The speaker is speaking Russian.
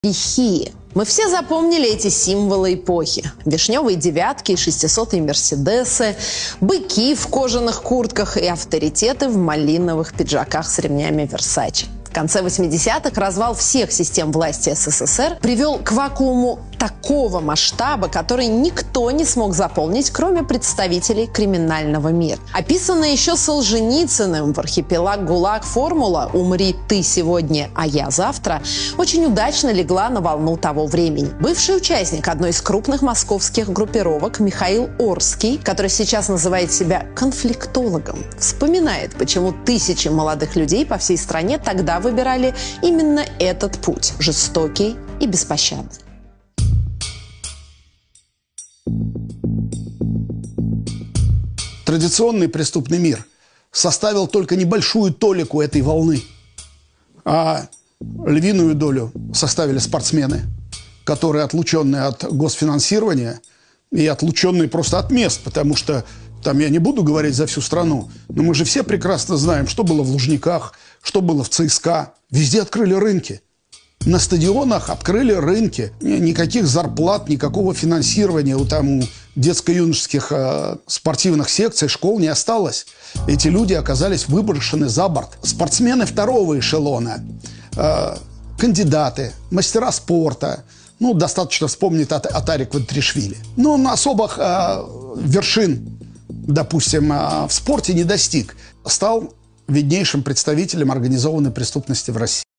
Стихии. Мы все запомнили эти символы эпохи. Вишневые девятки и 600-е мерседесы, быки в кожаных куртках и авторитеты в малиновых пиджаках с ремнями Версаче. В конце 80-х развал всех систем власти СССР привел к вакууму такого масштаба, который никто не смог заполнить, кроме представителей криминального мира. Описанная еще Солженицыным в «Архипелаг ГУЛАГ» формула «Умри ты сегодня, а я завтра» очень удачно легла на волну того времени. Бывший участник одной из крупных московских группировок Михаил Орский, который сейчас называет себя конфликтологом, вспоминает, почему тысячи молодых людей по всей стране тогда выбирали именно этот путь – жестокий и беспощадный. Традиционный преступный мир составил только небольшую толику этой волны, а львиную долю составили спортсмены, которые отлученные от госфинансирования и отлученные просто от мест, потому что там я не буду говорить за всю страну, но мы же все прекрасно знаем, что было в Лужниках, что было в ЦСКА. Везде открыли рынки. На стадионах открыли рынки. Никаких зарплат, никакого финансирования у детско-юношеских спортивных секций, школ не осталось. Эти люди оказались выброшены за борт. Спортсмены второго эшелона, кандидаты, мастера спорта. Достаточно вспомнить Атари Квадришвили. Но он особых вершин, допустим, в спорте не достиг. Стал виднейшим представителем организованной преступности в России.